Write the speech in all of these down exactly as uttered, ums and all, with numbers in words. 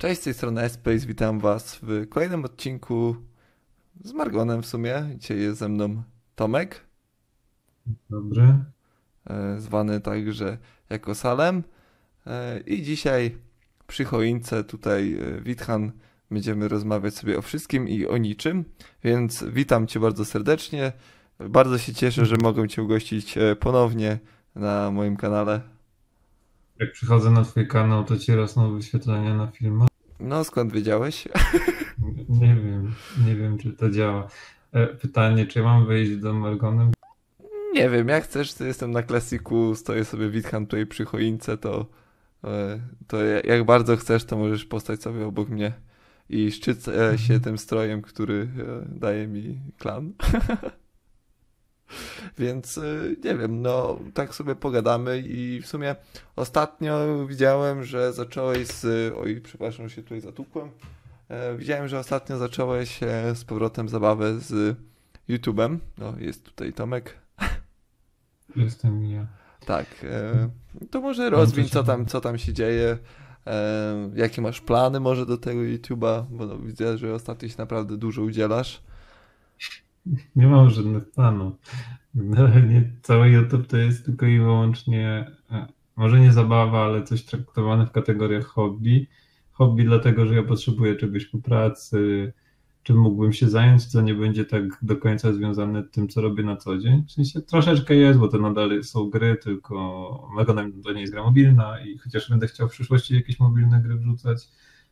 Cześć, z tej strony S-Space, witam was w kolejnym odcinku z Margonem w sumie. Dzisiaj jest ze mną Tomek, Dobry. e, zwany także jako Salem. E, I dzisiaj przy choince tutaj e, Witchan będziemy rozmawiać sobie o wszystkim i o niczym, więc witam cię bardzo serdecznie. Bardzo się cieszę, że mogę cię ugościć e, ponownie na moim kanale. Jak przychodzę na twój kanał, to ci rosną wyświetlenia na filmach? No, skąd wiedziałeś? Nie wiem, nie wiem czy to działa. E, Pytanie, czy mam wyjść do Margonem? Nie wiem, jak chcesz, to jestem na klasiku, stoję sobie Witchan tutaj przy choince, to, e, to ja- jak bardzo chcesz, to możesz postać sobie obok mnie i szczyc e, się Mhm. tym strojem, który e, daje mi klan. Więc e, nie wiem, no tak sobie pogadamy i w sumie ostatnio widziałem, że zacząłeś z... Oj, przepraszam, że się tutaj zatukłem. E, widziałem, że ostatnio zacząłeś e, z powrotem zabawę z YouTube'em. No, jest tutaj Tomek. Jestem ja. Tak, e, to może Mam rozwiń, coś. co tam, co tam się dzieje, e, jakie masz plany może do tego YouTube'a, bo no, widzę, że ostatnio się naprawdę dużo udzielasz. Nie mam żadnych planów. Generalnie cały YouTube to jest tylko i wyłącznie, e, może nie zabawa, ale coś traktowane w kategoriach hobby. Hobby dlatego, że ja potrzebuję czegoś po pracy, czym mógłbym się zająć, co nie będzie tak do końca związane z tym, co robię na co dzień. W sensie troszeczkę jest, bo to nadal są gry, tylko mego to nie jest gra mobilna i chociaż będę chciał w przyszłości jakieś mobilne gry wrzucać,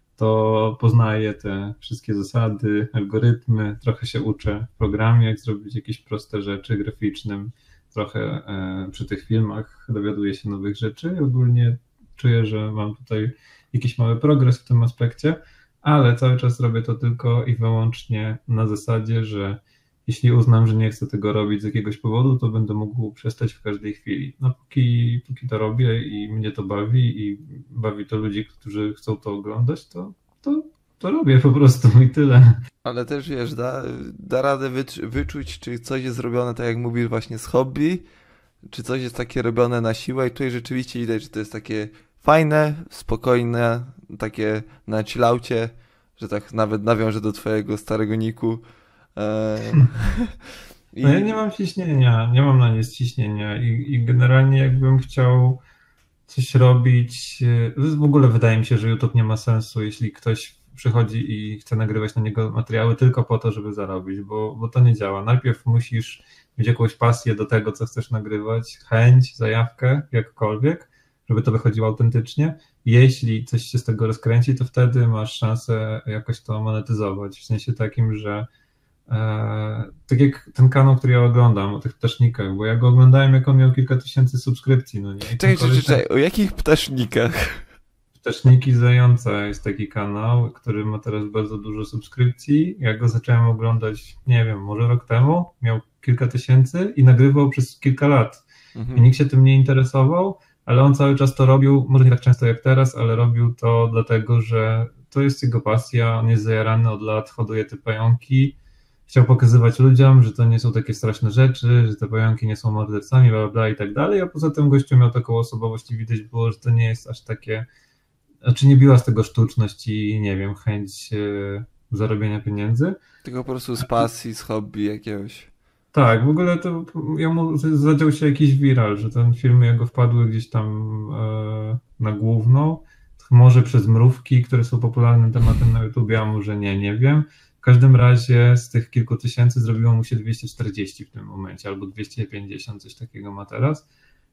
to poznaję te wszystkie zasady, algorytmy, trochę się uczę w programie, jak zrobić jakieś proste rzeczy graficznym, trochę e, przy tych filmach dowiaduję się nowych rzeczy. Ogólnie czuję, że mam tutaj jakiś mały progres w tym aspekcie, ale cały czas robię to tylko i wyłącznie na zasadzie, że jeśli uznam, że nie chcę tego robić z jakiegoś powodu, to będę mógł przestać w każdej chwili. No póki, póki to robię i mnie to bawi i bawi to ludzi, którzy chcą to oglądać, to, to, to robię po prostu i tyle. Ale też wiesz, da, da radę wycz- wyczuć, czy coś jest robione tak jak mówisz właśnie z hobby, czy coś jest takie robione na siłę i tutaj rzeczywiście widać, że to jest takie fajne, spokojne, takie na chillaucie, że tak nawet nawiążę do twojego starego niku. E, No ja I nie mam ciśnienia, nie mam na nic ciśnienia i, i generalnie jakbym chciał coś robić. e, W ogóle wydaje mi się, że YouTube nie ma sensu, jeśli ktoś przychodzi i chce nagrywać na niego materiały tylko po to, żeby zarobić, bo, bo to nie działa. Najpierw musisz mieć jakąś pasję do tego, co chcesz nagrywać, chęć, zajawkę, jakkolwiek, żeby to wychodziło autentycznie. Jeśli coś się z tego rozkręci, to wtedy masz szansę jakoś to monetyzować, w sensie takim, że E, tak jak ten kanał, który ja oglądam o tych ptasznikach, bo ja go oglądałem, jak on miał kilka tysięcy subskrypcji, no nie? I ten czekaj, czekaj, koleś tam, czekaj, o jakich ptasznikach? Ptaszniki Zająca jest taki kanał, który ma teraz bardzo dużo subskrypcji. Ja go zacząłem oglądać, nie wiem, może rok temu, miał kilka tysięcy i nagrywał przez kilka lat. I Mhm. nikt się tym nie interesował, ale on cały czas to robił, może nie tak często jak teraz, ale robił to dlatego, że to jest jego pasja, on jest zajarany od lat, hoduje te pająki. Chciał pokazywać ludziom, że to nie są takie straszne rzeczy, że te pająki nie są mordercami, bla, bla, bla i tak dalej, a poza tym gościu miał taką osobowość i widać było, że to nie jest aż takie, znaczy nie biła z tego sztuczność i nie wiem, chęć e, zarobienia pieniędzy. Tylko po prostu z pasji, z hobby jakiegoś. Tak, w ogóle to jemu zadział się jakiś viral, że ten film jego wpadły gdzieś tam e, na główną, może przez mrówki, które są popularnym tematem na YouTubie, a może nie, nie wiem. W każdym razie z tych kilku tysięcy zrobiło mu się dwieście czterdzieści w tym momencie, albo dwieście pięćdziesiąt, coś takiego ma teraz.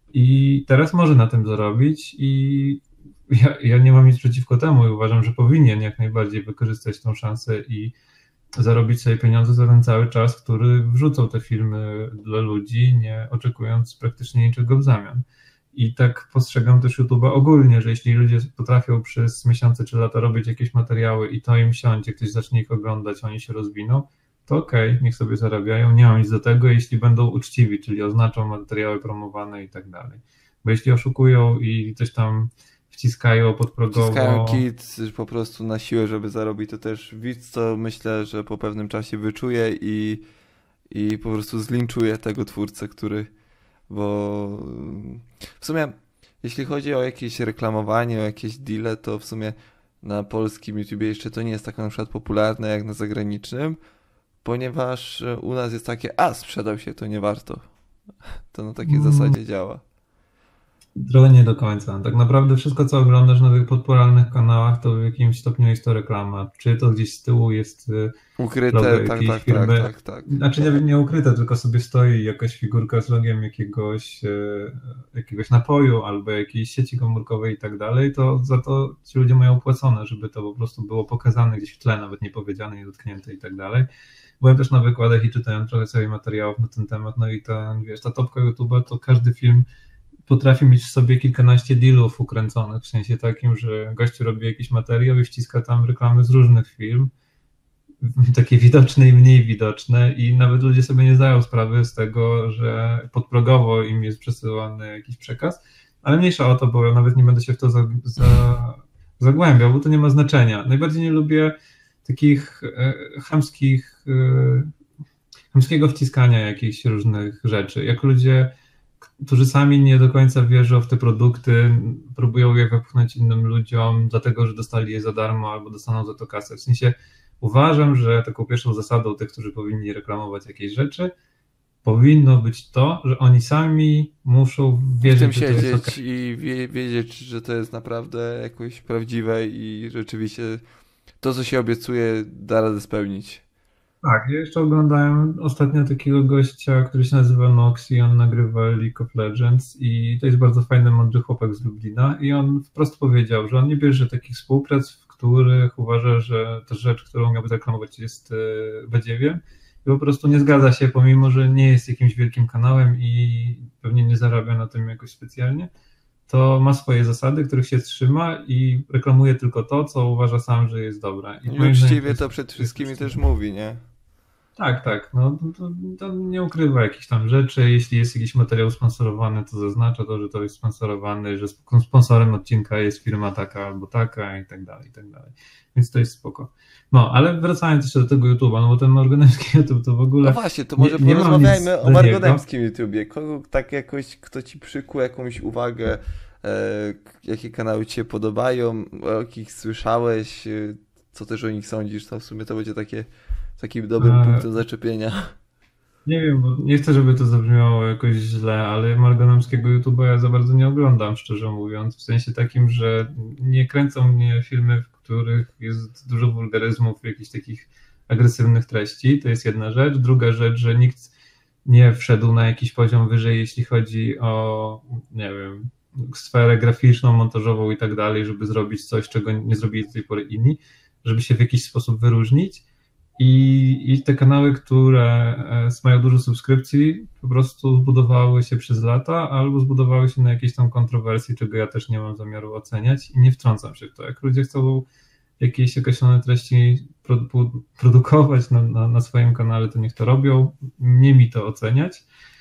I teraz może na tym zarobić i ja, ja nie mam nic przeciwko temu i uważam, że powinien jak najbardziej wykorzystać tą szansę i zarobić sobie pieniądze za ten cały czas, który wrzucał te filmy dla ludzi, nie oczekując praktycznie niczego w zamian. I tak postrzegam też YouTube'a ogólnie, że jeśli ludzie potrafią przez miesiące czy lata robić jakieś materiały i to im siądzie, ktoś zacznie ich oglądać, oni się rozwiną, to okej, okay, niech sobie zarabiają, nie mam nic do tego, jeśli będą uczciwi, czyli oznaczą materiały promowane i tak dalej. Bo jeśli oszukują i coś tam wciskają Wciskają podprogowo. kit po prostu na siłę, żeby zarobić, to też widz, co myślę, że po pewnym czasie wyczuje i, i po prostu zlinczuje tego twórcę, który, bo mm, w sumie jeśli chodzi o jakieś reklamowanie, o jakieś deale, to w sumie na polskim YouTubie jeszcze to nie jest tak na przykład popularne jak na zagranicznym, ponieważ e, u nas jest takie, a sprzedał się, to nie warto. To na takiej Mm, zasadzie działa. Trochę nie do końca. Tak naprawdę wszystko, co oglądasz na tych popularnych kanałach, to w jakimś stopniu jest to reklama. Czy to gdzieś z tyłu jest y, logo Ukryte, tak, jakiejś tak, tak, firmy, tak, tak. znaczy nie, nie ukryte, tylko sobie stoi jakaś figurka z logiem jakiegoś, y, jakiegoś napoju albo jakiejś sieci komórkowej i tak dalej, to za to ci ludzie mają opłacone, żeby to po prostu było pokazane gdzieś w tle, nawet nie powiedziane, nie dotknięte i tak dalej. Byłem też na wykładach i czytałem trochę sobie materiałów na ten temat, no i ta, wiesz, ta topka YouTube'a to każdy film potrafi mieć w sobie kilkanaście dealów ukręconych, w sensie takim, że gościu robi jakiś materiał i wciska tam reklamy z różnych firm, takie widoczne i mniej widoczne i nawet ludzie sobie nie zdają sprawy z tego, że podprogowo im jest przesyłany jakiś przekaz, ale mniejsza o to, bo ja nawet nie będę się w to za, za, zagłębiał, bo to nie ma znaczenia. Najbardziej nie lubię takich e, chamskich, e, chamskiego wciskania jakichś różnych rzeczy. Jak ludzie, którzy sami nie do końca wierzą w te produkty, próbują je wepchnąć innym ludziom, dlatego że dostali je za darmo albo dostaną za to kasę. W sensie uważam, że taką pierwszą zasadą tych, którzy powinni reklamować jakieś rzeczy, powinno być to, że oni sami muszą W tym wierzyć, że to jest siedzieć okej. i wie, wiedzieć, że to jest naprawdę jakoś prawdziwe i rzeczywiście to, co się obiecuje, da radę spełnić. Tak, ja jeszcze oglądałem ostatnio takiego gościa, który się nazywa Nox i on nagrywa League of Legends i to jest bardzo fajny, mądry chłopak z Lublina i on wprost powiedział, że on nie bierze takich współprac, w których uważa, że ta rzecz, którą miałby reklamować jest e, badziewiem i po prostu nie zgadza się, pomimo że nie jest jakimś wielkim kanałem i pewnie nie zarabia na tym jakoś specjalnie, to ma swoje zasady, których się trzyma i reklamuje tylko to, co uważa sam, że jest dobre. I I moim zdaniem to uczciwie jest, to przed to jest wszystkimi też uczciwe. mówi, nie? Tak, tak. No, to, to nie ukrywa jakichś tam rzeczy. Jeśli jest jakiś materiał sponsorowany, to zaznacza to, że to jest sponsorowany, że sp- sponsorem odcinka jest firma taka albo taka i tak dalej, i tak dalej. Więc to jest spoko. No, ale wracając jeszcze do tego YouTube'a, no bo ten morganowski YouTube to w No ogóle właśnie, to nie, może nie mam nic porozmawiajmy o do niego. margonemskim YouTubie. Kogo tak jakoś, kto ci przykuł jakąś uwagę, e, k- jakie kanały ci się podobają, o jakich słyszałeś, e, co też o nich sądzisz, to w sumie to będzie takie, takim dobrym E, punktem zaczepienia. Nie wiem, bo nie chcę, żeby to zabrzmiało jakoś źle, ale margonomskiego YouTube'a ja za bardzo nie oglądam, szczerze mówiąc. W sensie takim, że nie kręcą mnie filmy, w których jest dużo wulgaryzmów, jakichś takich agresywnych treści. To jest jedna rzecz. Druga rzecz, że nikt nie wszedł na jakiś poziom wyżej, jeśli chodzi o, nie wiem, sferę graficzną, montażową i tak dalej, żeby zrobić coś, czego nie zrobili do tej pory inni, żeby się w jakiś sposób wyróżnić. I, I te kanały, które e, mają dużo subskrypcji, po prostu zbudowały się przez lata albo zbudowały się na jakiejś tam kontrowersji, czego ja też nie mam zamiaru oceniać i nie wtrącam się w to. Jak ludzie chcą jakieś określone treści produ- produkować na, na, na swoim kanale, to niech to robią. Nie mi to oceniać.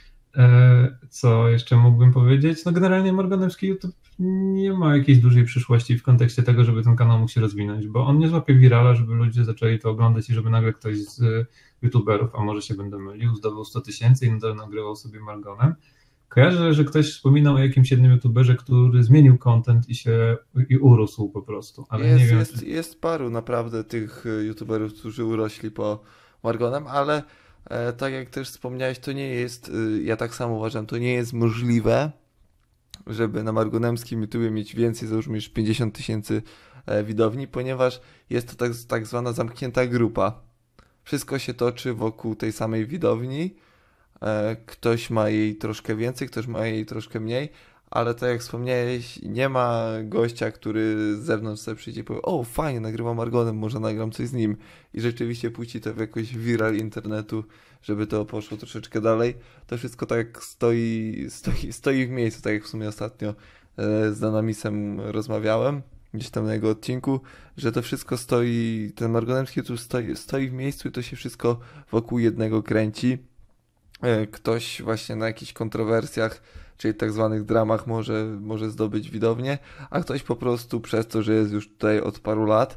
E, Co jeszcze mógłbym powiedzieć? No generalnie morganowski YouTube nie ma jakiejś dużej przyszłości w kontekście tego, żeby ten kanał mógł się rozwinąć, bo on nie złapie wirala, żeby ludzie zaczęli to oglądać i żeby nagle ktoś z YouTuberów, a może się będę mylił, zdobył sto tysięcy i nadal nagrywał sobie margonem. Kojarzę, że ktoś wspominał o jakimś jednym YouTuberze, który zmienił content i się i urósł po prostu, ale nie Jest, wiem. jest, jest paru naprawdę tych e, YouTuberów, którzy urośli po margonem, ale e, tak jak też wspomniałeś, to nie jest, e, ja tak samo uważam, to nie jest możliwe, żeby na margonemskim YouTubie mieć więcej, załóżmy już pięćdziesiąt tysięcy e, widowni, ponieważ jest to tak, tak zwana zamknięta grupa. Wszystko się toczy wokół tej samej widowni. E, Ktoś ma jej troszkę więcej, ktoś ma jej troszkę mniej, ale tak jak wspomniałeś, nie ma gościa, który z zewnątrz sobie przyjdzie i powie: o, fajnie, nagrywam Argonem, może nagram coś z nim. I rzeczywiście puści to w jakoś viral internetu, żeby to poszło troszeczkę dalej. To wszystko tak stoi, stoi, stoi w miejscu, tak jak w sumie ostatnio e, z Danamisem rozmawiałem, gdzieś tam na jego odcinku, że to wszystko stoi, ten margonemski YouTube stoi, stoi w miejscu i to się wszystko wokół jednego kręci. E, Ktoś właśnie na jakichś kontrowersjach, czyli tak zwanych dramach może, może zdobyć widownię, a ktoś po prostu przez to, że jest już tutaj od paru lat,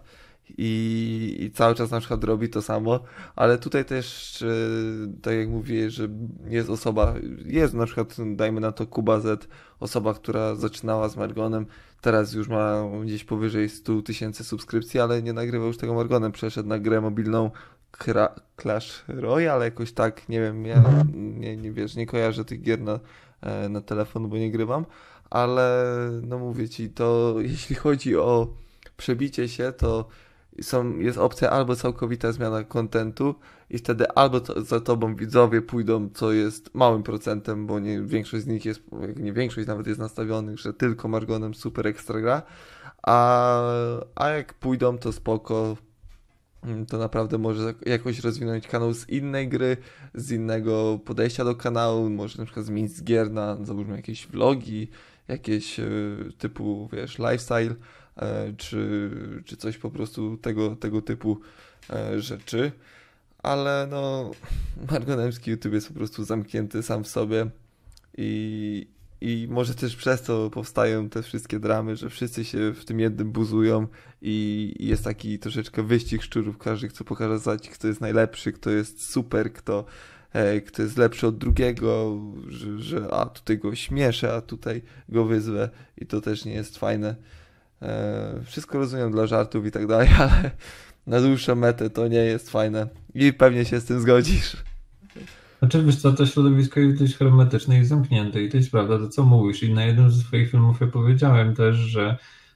i, i cały czas na przykład robi to samo, ale tutaj też, e, tak jak mówię, że jest osoba, jest na przykład, dajmy na to Kuba Z, osoba, która zaczynała z Margonem, teraz już ma gdzieś powyżej sto tysięcy subskrypcji, ale nie nagrywa już tego Margonem, przeszedł na grę mobilną Kra Clash Royale, jakoś tak, nie wiem, ja nie, nie wiesz, nie kojarzę tych gier na, e, na telefon, bo nie grywam, ale no mówię ci, to jeśli chodzi o przebicie się, to są, jest opcja albo całkowita zmiana kontentu i wtedy albo to, za tobą widzowie pójdą, co jest małym procentem, bo nie, większość z nich jest, jak nie większość nawet jest nastawionych, że tylko Margonem super ekstra gra, a, a jak pójdą, to spoko, to naprawdę może jakoś rozwinąć kanał z innej gry, z innego podejścia do kanału, może na przykład zmienić z gier na, załóżmy, jakieś vlogi, jakieś y, typu, wiesz, lifestyle, y, czy, czy coś po prostu tego, tego typu y, rzeczy, ale no Margonemski YouTube jest po prostu zamknięty sam w sobie i, i może też przez to powstają te wszystkie dramy, że wszyscy się w tym jednym buzują i jest taki troszeczkę wyścig szczurów, każdy chce pokazać, kto jest najlepszy, kto jest super, kto, e, kto jest lepszy od drugiego, że, że a tutaj go śmieszę, a tutaj go wyzwę i to też nie jest fajne. E, wszystko rozumiem dla żartów i tak dalej, ale na dłuższą metę to nie jest fajne i pewnie się z tym zgodzisz. Znaczy, wiesz co, to środowisko jest dość hermetyczne i zamknięte i to jest prawda, to co mówisz. I na jednym ze swoich filmów ja powiedziałem też, że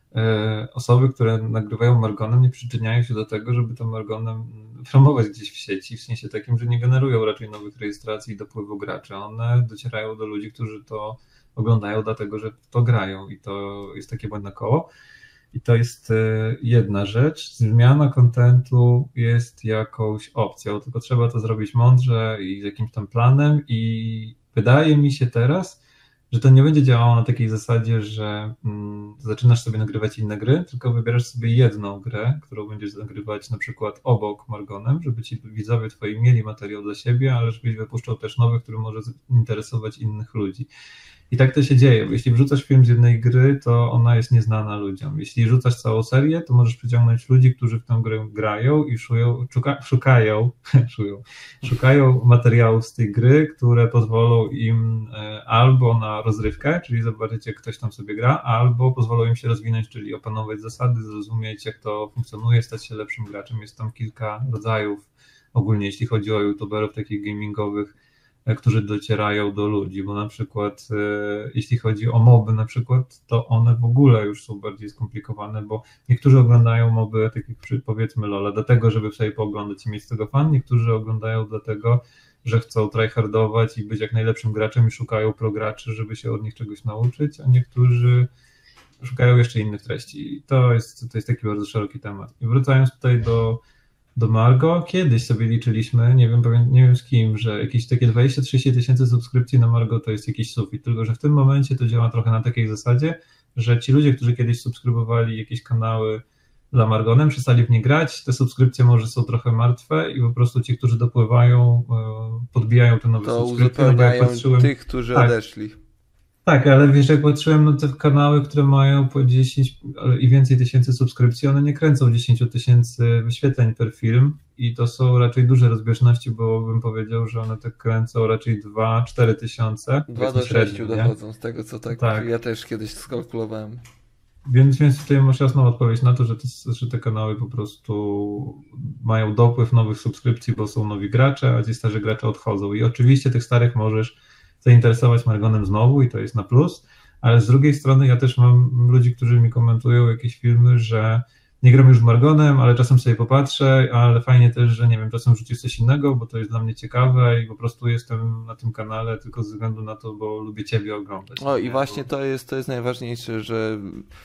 e, osoby, które nagrywają Margonem, nie przyczyniają się do tego, żeby to Margonem promować gdzieś w sieci, w sensie takim, że nie generują raczej nowych rejestracji i dopływu graczy. One docierają do ludzi, którzy to oglądają dlatego, że w to grają i to jest takie błędne koło. I to jest jedna rzecz. Zmiana kontentu jest jakąś opcją, tylko trzeba to zrobić mądrze i z jakimś tam planem i wydaje mi się teraz, że to nie będzie działało na takiej zasadzie, że mm, zaczynasz sobie nagrywać inne gry, tylko wybierasz sobie jedną grę, którą będziesz nagrywać na przykład obok Margonem, żeby ci widzowie twoi mieli materiał dla siebie, ale żebyś wypuszczał też nowy, który może interesować innych ludzi. I tak to się dzieje, bo jeśli wrzucasz film z jednej gry, to ona jest nieznana ludziom. Jeśli rzucasz całą serię, to możesz przyciągnąć ludzi, którzy w tę grę grają i szują, szuka, szukają, szują, szukają materiałów z tej gry, które pozwolą im albo na rozrywkę, czyli zobaczyć, jak ktoś tam sobie gra, albo pozwolą im się rozwinąć, czyli opanować zasady, zrozumieć, jak to funkcjonuje, stać się lepszym graczem. Jest tam kilka rodzajów, ogólnie jeśli chodzi o youtuberów takich gamingowych, którzy docierają do ludzi, bo na przykład e, jeśli chodzi o moby na przykład, to one w ogóle już są bardziej skomplikowane, bo niektórzy oglądają moby, tak jak przy, powiedzmy LoL'a, dlatego, żeby sobie pooglądać i mieć z tego fan, niektórzy oglądają dlatego, że chcą tryhardować i być jak najlepszym graczem i szukają prograczy, żeby się od nich czegoś nauczyć, a niektórzy szukają jeszcze innych treści. I to jest, to jest taki bardzo szeroki temat. I wracając tutaj do do Margo, kiedyś sobie liczyliśmy, nie wiem, nie wiem z kim, że jakieś takie dwadzieścia trzydzieści tysięcy subskrypcji na Margo to jest jakiś sufit, tylko że w tym momencie to działa trochę na takiej zasadzie, że ci ludzie, którzy kiedyś subskrybowali jakieś kanały dla Margonem, przestali w nie grać, te subskrypcje może są trochę martwe i po prostu ci, którzy dopływają, podbijają te nowe to subskrypcje. uzupełniają no patrzyłem, tych, którzy tak, odeszli. Tak, ale wiesz, jak patrzyłem na te kanały, które mają po dziesięć i więcej tysięcy subskrypcji, one nie kręcą dziesięć tysięcy wyświetleń per film i to są raczej duże rozbieżności, bo bym powiedział, że one tak kręcą raczej dwa cztery tysiące. dwa do sześciu dochodzą z tego, co tak, tak ja też kiedyś skalkulowałem. Więc, więc tutaj masz jasną odpowiedź na to, że te, że te kanały po prostu mają dopływ nowych subskrypcji, bo są nowi gracze, a ci starzy gracze odchodzą. I oczywiście tych starych możesz zainteresować Margonem znowu i to jest na plus, ale z drugiej strony ja też mam ludzi, którzy mi komentują jakieś filmy, że nie gram już Margonem, ale czasem sobie popatrzę, ale fajnie też, że nie wiem, czasem rzucić coś innego, bo to jest dla mnie ciekawe i po prostu jestem na tym kanale tylko ze względu na to, bo lubię ciebie oglądać. O i właśnie to jest, to jest najważniejsze, że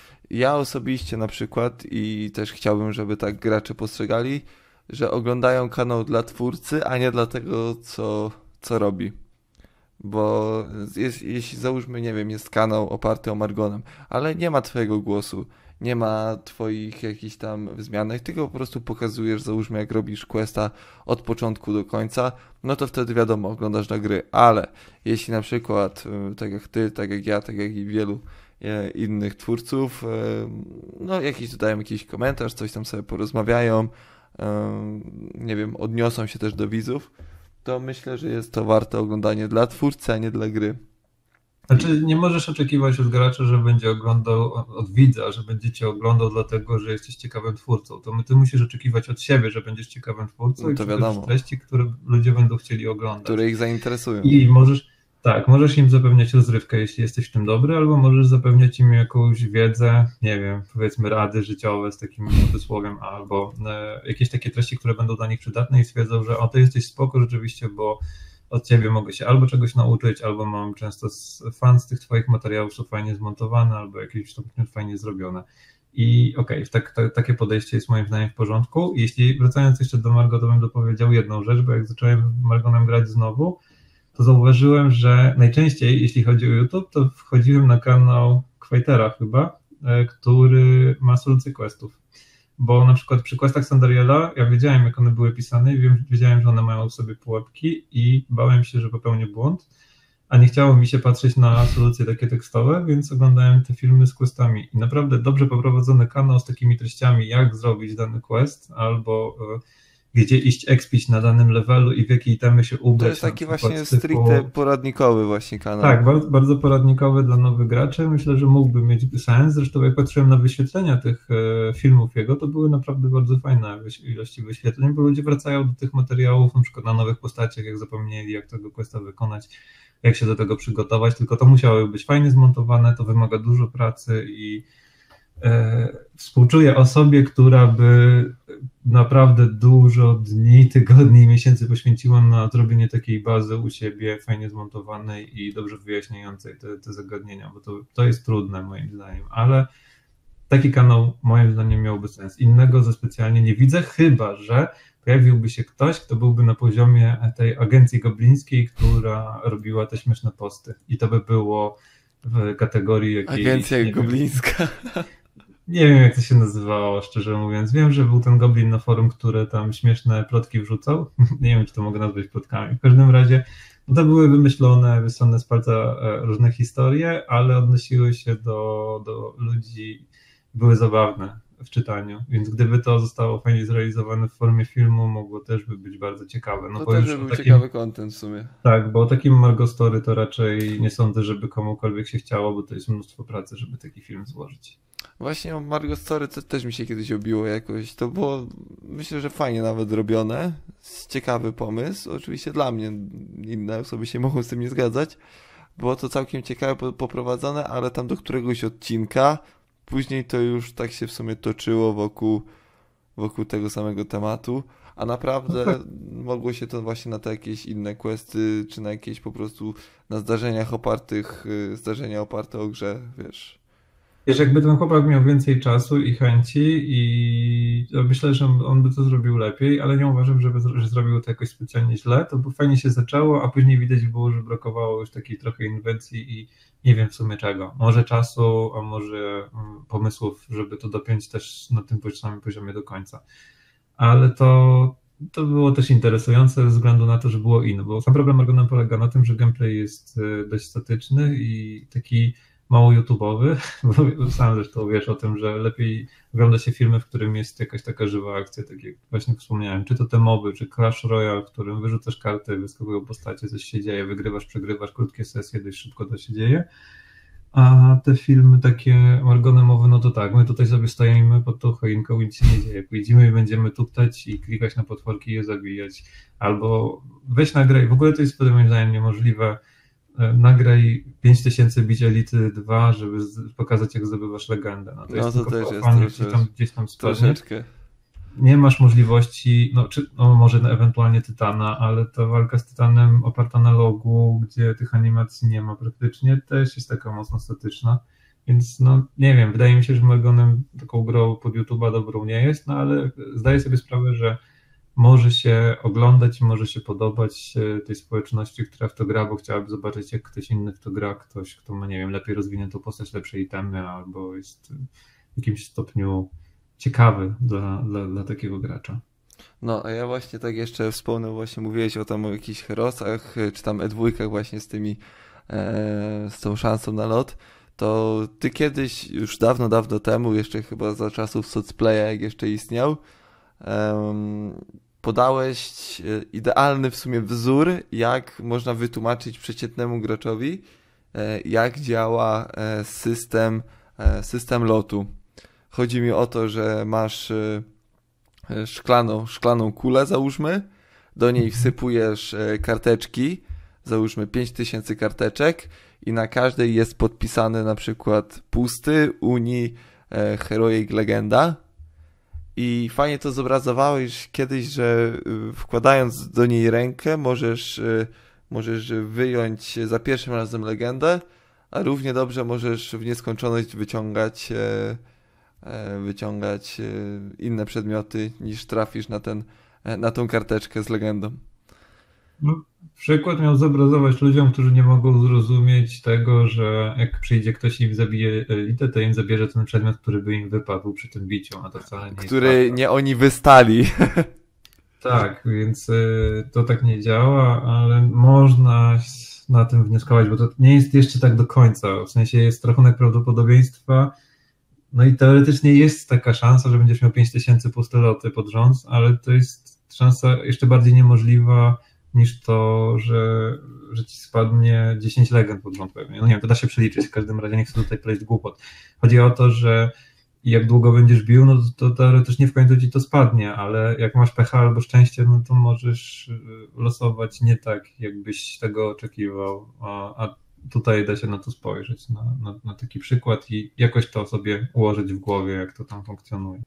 ja osobiście na przykład i też chciałbym, żeby tak gracze postrzegali, że oglądają kanał dla twórcy, a nie dla tego, co, co robi. Bo jest, jeśli załóżmy, nie wiem, jest kanał oparty o Margonem, ale nie ma twojego głosu, nie ma twoich jakichś tam wzmianek, tylko po prostu pokazujesz, załóżmy, jak robisz questa od początku do końca, no to wtedy wiadomo, oglądasz na gry, ale jeśli na przykład, tak jak ty, tak jak ja, tak jak i wielu, e, innych twórców, e, no jakiś dodają jakiś komentarz, coś tam sobie porozmawiają, e, nie wiem, odniosą się też do widzów, to myślę, że jest to warte oglądanie dla twórcy, a nie dla gry. Znaczy nie możesz oczekiwać od gracza, że będzie oglądał, od widza, że będzie cię oglądał dlatego, że jesteś ciekawym twórcą. To my, ty musisz oczekiwać od siebie, że będziesz ciekawym twórcą No i to przygotować wiadomo. treści, które ludzie będą chcieli oglądać. Które ich zainteresują. I możesz, tak, możesz im zapewniać rozrywkę, jeśli jesteś w tym dobry, albo możesz zapewniać im jakąś wiedzę, nie wiem, powiedzmy rady życiowe z takim cudzysłowiem, albo e, jakieś takie treści, które będą dla nich przydatne i stwierdzą, że o, to jesteś spoko rzeczywiście, bo od ciebie mogę się albo czegoś nauczyć, albo mam często z, fan z tych twoich materiałów, są fajnie zmontowane, albo jakieś stopniu fajnie zrobione. I okej, okay, tak, tak, takie podejście jest moim zdaniem w porządku. Jeśli wracając jeszcze do Margo, to bym dopowiedział jedną rzecz, bo jak zacząłem Margonem grać znowu, to zauważyłem, że najczęściej, jeśli chodzi o YouTube, to wchodziłem na kanał Quaitera chyba, który ma solucje questów. Bo na przykład przy questach Sandariela ja wiedziałem, jak one były pisane i wiedziałem, że one mają w sobie pułapki i bałem się, że popełnię błąd, a nie chciało mi się patrzeć na solucje takie tekstowe, więc oglądałem te filmy z questami. I naprawdę dobrze poprowadzony kanał z takimi treściami, jak zrobić dany quest, albo gdzie iść expić na danym levelu i w jakie itemy się ubrać. To jest taki właśnie typu... stricte poradnikowy właśnie kanał. Tak, bardzo, bardzo poradnikowy dla nowych graczy. Myślę, że mógłby mieć sens. Zresztą jak patrzyłem na wyświetlenia tych e, filmów jego, to były naprawdę bardzo fajne ilości wyświetleń, bo ludzie wracają do tych materiałów, na przykład na nowych postaciach, jak zapomnieli, jak tego questa wykonać, jak się do tego przygotować, tylko to musiało być fajnie zmontowane, to wymaga dużo pracy i e, współczuję osobie, która by naprawdę dużo dni, tygodni i miesięcy poświęciła na zrobienie takiej bazy u siebie, fajnie zmontowanej i dobrze wyjaśniającej te, te zagadnienia, bo to, to jest trudne moim zdaniem, ale taki kanał moim zdaniem miałby sens. Innego za specjalnie nie widzę, chyba że pojawiłby się ktoś, kto byłby na poziomie tej agencji goblińskiej, która robiła te śmieszne posty i to by było w kategorii jakiejś... Agencja goblińska. Nie wiem, jak to się nazywało, szczerze mówiąc. Wiem, że był ten goblin na forum, który tam śmieszne plotki wrzucał. Nie wiem, czy to mogę nazwać plotkami. W każdym razie no to były wymyślone, wysłane z palca różne historie, ale odnosiły się do, do ludzi, były zabawne w czytaniu. Więc gdyby to zostało fajnie zrealizowane w formie filmu, mogło też by być bardzo ciekawe. No to bo też już by był takim... ciekawy content w sumie. Tak, bo o takim Margo Story to raczej nie sądzę, żeby komukolwiek się chciało, bo to jest mnóstwo pracy, żeby taki film złożyć. Właśnie o Margo Story to też mi się kiedyś obiło jakoś. To było, myślę, że fajnie nawet robione. Ciekawy pomysł. Oczywiście dla mnie, inne osoby się mogą z tym nie zgadzać. Było to całkiem ciekawe poprowadzone, ale tam do któregoś odcinka później to już tak się w sumie toczyło wokół, wokół tego samego tematu. A naprawdę no tak. Mogło się to właśnie na te jakieś inne questy, czy na jakieś po prostu na zdarzeniach opartych, zdarzenia oparte o grze, wiesz. Wiesz, jakby ten chłopak miał więcej czasu i chęci i myślę, że on by to zrobił lepiej, ale nie uważam, żeby, że zrobił to jakoś specjalnie źle. To by fajnie się zaczęło, a później widać było, że brakowało już takiej trochę inwencji i nie wiem w sumie czego. Może czasu, a może pomysłów, żeby to dopiąć też na tym samym poziomie do końca. Ale to, to było też interesujące ze względu na to, że było inne, bo sam problem Argona polega na tym, że gameplay jest dość statyczny i taki mało YouTube'owy, bo sam zresztą wiesz o tym, że lepiej ogląda się filmy, w którym jest jakaś taka żywa akcja, tak jak właśnie wspomniałem, czy to te moby, czy Clash Royale, w którym wyrzucasz karty, wyskakują postacie, coś się dzieje, wygrywasz, przegrywasz, krótkie sesje, dość szybko to się dzieje. A te filmy takie margonemowe, no to tak, my tutaj sobie stoimy pod tą choinką i nic się nie dzieje. Pójdziemy i będziemy tuptać i klikać na potworki i je zabijać. Albo weź nagraj, w ogóle to jest moim zdaniem niemożliwe, nagraj pięć tysięcy bić Elity dwa, żeby pokazać, jak zdobywasz legendę. No to, no jest to też jest fajnie, gdzieś tam, gdzieś tam troszeczkę. Nie masz możliwości, no, czy, no może ewentualnie Tytana, ale ta walka z Tytanem oparta na logu, gdzie tych animacji nie ma praktycznie, też jest taka mocno statyczna. Więc no nie wiem, wydaje mi się, że Margonem taką grą pod YouTube'a dobrą nie jest, no ale zdaję sobie sprawę, że może się oglądać i może się podobać tej społeczności, która w to gra, bo chciałaby zobaczyć, jak ktoś inny w to gra, ktoś, kto ma, nie wiem, lepiej rozwiniętą postać, lepsze itemy, albo jest w jakimś stopniu ciekawy dla, dla, dla takiego gracza. No, a ja właśnie tak jeszcze wspomnę, właśnie mówiłeś o tam o jakichś herosach, czy tam E dwa właśnie z tymi, e, z tą szansą na lot, to ty kiedyś, już dawno, dawno temu, jeszcze chyba za czasów Socplaya, jak jeszcze istniał, em, podałeś e, idealny w sumie wzór, jak można wytłumaczyć przeciętnemu graczowi, e, jak działa e, system, e, system lotu. Chodzi mi o to, że masz e, e, szklaną, szklaną kulę, załóżmy, do niej wsypujesz e, karteczki, załóżmy pięć tysięcy karteczek i na każdej jest podpisany na przykład pusty, Uni, e, Heroic, Legenda. I fajnie to zobrazowałeś kiedyś, że y, wkładając do niej rękę możesz, y, możesz wyjąć za pierwszym razem legendę, a równie dobrze możesz w nieskończoność wyciągać, e, e, wyciągać e, inne przedmioty niż trafisz na ten, e, na tą karteczkę z legendą. No, przykład miał zobrazować ludziom, którzy nie mogą zrozumieć tego, że jak przyjdzie ktoś i im zabije elitę, to im zabierze ten przedmiot, który by im wypadł przy tym biciu, a to wcale nie Który jest nie oni wystali. tak, więc y, to tak nie działa, ale można na tym wnioskować, bo to nie jest jeszcze tak do końca. W sensie jest rachunek prawdopodobieństwa, no i teoretycznie jest taka szansa, że będziesz miał pięć tysięcy pusteloty pod rząd, ale to jest szansa jeszcze bardziej niemożliwa niż to, że, że ci spadnie dziesięć legend pod rząd pewnie. No nie wiem, to da się przeliczyć, w każdym razie nie chcę tutaj pleść głupot. Chodzi o to, że jak długo będziesz bił, no to teoretycznie w końcu ci to spadnie, ale jak masz pecha albo szczęście, no to możesz losować nie tak, jakbyś tego oczekiwał, a, a tutaj da się na to spojrzeć, na, na, na taki przykład i jakoś to sobie ułożyć w głowie, jak to tam funkcjonuje.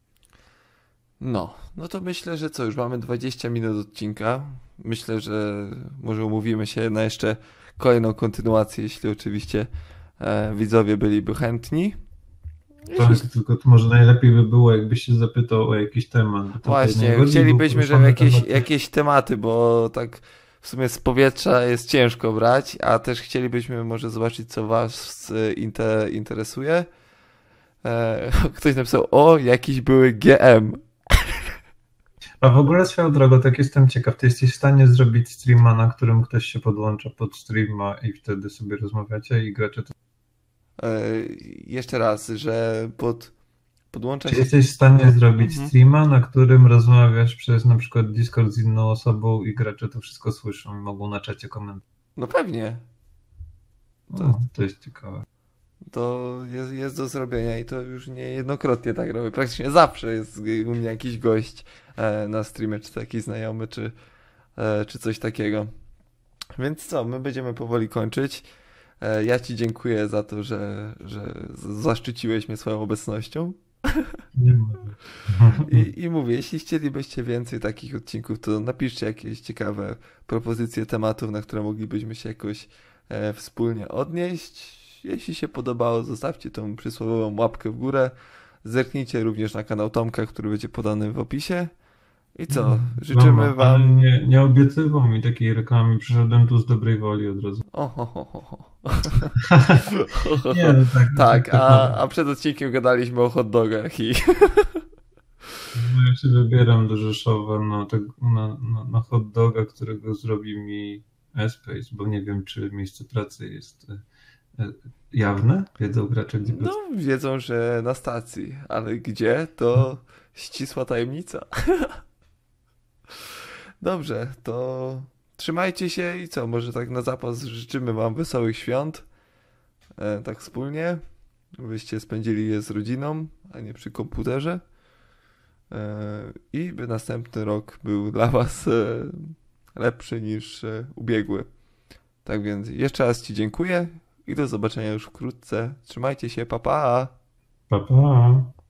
No, no to myślę, że co, już mamy dwadzieścia minut odcinka. Myślę, że może umówimy się na jeszcze kolejną kontynuację, jeśli oczywiście e, widzowie byliby chętni. Tak, tylko to może najlepiej by było, jakbyś się zapytał o jakiś temat. Właśnie, chcielibyśmy, żeby jakieś, jakieś tematy, bo tak w sumie z powietrza jest ciężko brać, a też chcielibyśmy może zobaczyć, co was inter, interesuje. E, ktoś napisał, o, jakiś były G M. A w ogóle swoją drogą, tak jestem ciekaw, ty jesteś w stanie zrobić streama, na którym ktoś się podłącza pod streama i wtedy sobie rozmawiacie i gracie to? E, jeszcze raz, że pod, podłącza Czy się... jesteś w stanie zrobić Mhm. streama, na którym rozmawiasz przez na przykład Discord z inną osobą i gracze to wszystko słyszą i mogą na czacie komentować? No pewnie. To, to jest ciekawe. To jest, jest do zrobienia i to już niejednokrotnie tak robię. Praktycznie zawsze jest u mnie jakiś gość e, na streamie, czy to jakiś znajomy, czy, e, czy coś takiego. Więc co, my będziemy powoli kończyć. E, ja ci dziękuję za to, że, że zaszczyciłeś mnie swoją obecnością. Nie ma. I, I mówię, jeśli chcielibyście więcej takich odcinków, to napiszcie jakieś ciekawe propozycje tematów, na które moglibyśmy się jakoś e, wspólnie odnieść. Jeśli się podobało, zostawcie tą przysłowiową łapkę w górę. Zerknijcie również na kanał Tomka, który będzie podany w opisie. I co? Życzymy no, wam... Nie, nie obiecywał mi takiej reklamy, przyszedłem tu z dobrej woli od razu. O, ho, ho, ho, ho. Nie, no tak. Tak, a, a przed odcinkiem gadaliśmy o hot dogach i... No, ja się wybieram do Rzeszowa na, tego, na, na, na hot doga, którego zrobi mi Espace, bo nie wiem, czy miejsce pracy jest jawne? Wiedzą gracze, gdzie No, wiedzą, że na stacji, ale gdzie, to ścisła tajemnica. Dobrze, to trzymajcie się i co, może tak na zapas życzymy wam wesołych świąt, e, tak wspólnie, byście spędzili je z rodziną, a nie przy komputerze e, i by następny rok był dla was e, lepszy niż e, ubiegły. Tak więc jeszcze raz ci dziękuję i do zobaczenia już wkrótce. Trzymajcie się, pa pa! Pa, pa.